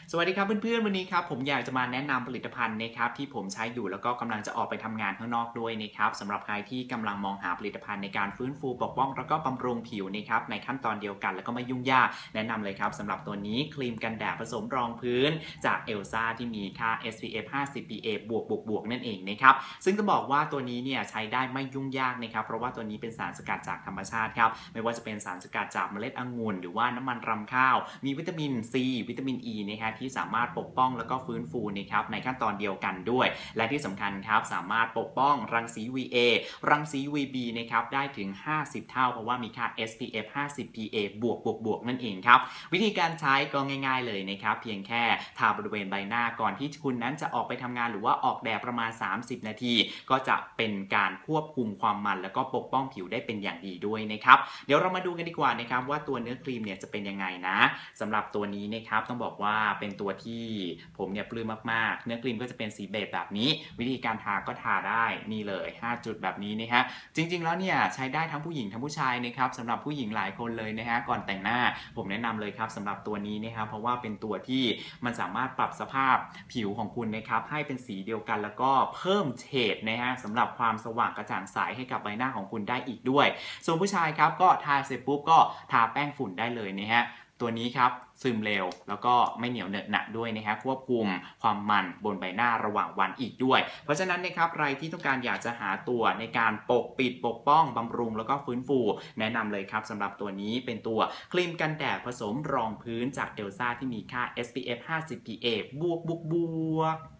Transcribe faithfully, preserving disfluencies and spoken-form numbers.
สวัสดีครับเพื่อนๆวันนี้ครับผมอยากจะมาแนะนำผลิตภัณฑ์นะครับที่ผมใช้อยู่แล้วก็กำลังจะออกไปทำงานข้างนอกด้วยนะครับสำหรับใครที่กำลังมองหาผลิตภัณฑ์ในการฟื้นฟูปกป้องแล้วก็บำรุงผิวนะครับในขั้นตอนเดียวกันแล้วก็ไม่ยุ่งยากแนะนำเลยครับสำหรับตัวนี้ครีมกันแดดผสมรองพื้นจากเอลซ่าที่มีค่า เอส พี เอฟ ห้าสิบ พี เอ บวกบวกบวกนั่นเองนะครับซึ่งจะบอกว่าตัวนี้เนี่ยใช้ได้ไม่ยุ่งยากนะครับเพราะว่าตัวนี้เป็นสารสกัดจากธรรมชาติครับไม่ว่าจะเป็นสารสกัดจากเมล็ดองุ่นหรือว่าน้ำมันรำข้าวมีวิตามินซีวิตามินอ e ีนะครับที่สามารถปกป้องแล้วก็ฟื้นฟูนะครับในขั้นตอนเดียวกันด้วยและที่สำคัญครับสามารถปกป้องรังสี วี เอ รังสี วี บี นะครับได้ถึงห้าสิบเท่าเพราะว่ามีค่า เอส พี เอฟ ห้าสิบ พี เอ บวกบวกบวกนั่นเองครับวิธีการใช้ก็ง่ายๆเลยนะครับเพียงแค่ทาบริเวณใบหน้าก่อนที่คุณนั้นจะออกไปทำงานหรือว่าออกแดดประมาณสามสิบนาทีก็จะเป็นการควบคุมความมันแล้วก็ปกป้องผิวได้เป็นอย่างดีด้วยนะครับเดี๋ยวเรามาดูกันดีกว่านะครับว่าตัวเนื้อครีมเนี่ยจะเป็นยังไงนะสำหรับตัวนี้นะครับต้องบอกว่าเป็นตัวที่ผมเนี่ยปลื้มมากๆเนื้อครีมก็จะเป็นสีเบจแบบนี้วิธีการทาก็ทาได้นี่เลยห้าจุดแบบนี้นะฮะจริงๆแล้วเนี่ยใช้ได้ทั้งผู้หญิงทั้งผู้ชายนะครับสำหรับผู้หญิงหลายคนเลยนะฮะก่อนแต่งหน้าผมแนะนำเลยครับสำหรับตัวนี้นะครับเพราะว่าเป็นตัวที่มันสามารถปรับสภาพผิวของคุณนะครับให้เป็นสีเดียวกันแล้วก็เพิ่มเฉดนะฮะสำหรับความสว่างกระจ่างใสให้กับใบหน้าของคุณได้อีกด้วยส่วนผู้ชายครับก็ทาเสร็จปุ๊บก็ทาแป้งฝุ่นได้เลยนะฮะตัวนี้ครับซึมเร็วแล้วก็ไม่เหนียวเหนอะหนะด้วยนะฮะควบคุมความมันบนใบหน้าระหว่างวันอีกด้วยเพราะฉะนั้นนะครับใครที่ต้องการอยากจะหาตัวในการปกปิดปกป้องบำรุงแล้วก็ฟื้นฟูแนะนำเลยครับสำหรับตัวนี้เป็นตัวครีมกันแดดผสมรองพื้นจากเดลซ่าที่มีค่า เอส พี เอฟ ห้าสิบ พี เอ บวกบวกบวก